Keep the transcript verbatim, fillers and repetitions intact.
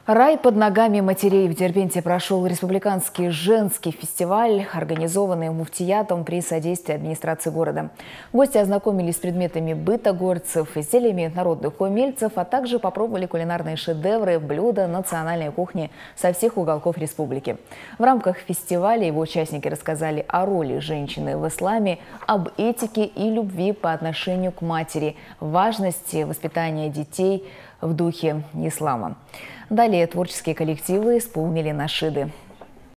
Рай под ногами матерей. В Дербенте прошел республиканский женский фестиваль, организованный муфтиятом при содействии администрации города. Гости ознакомились с предметами быта горцев, изделиями народных умельцев, а также попробовали кулинарные шедевры, блюда национальной кухни со всех уголков республики. В рамках фестиваля его участники рассказали о роли женщины в исламе, об этике и любви по отношению к матери, важности воспитания детей в духе ислама. Далее творческие коллективы исполнили нашиды.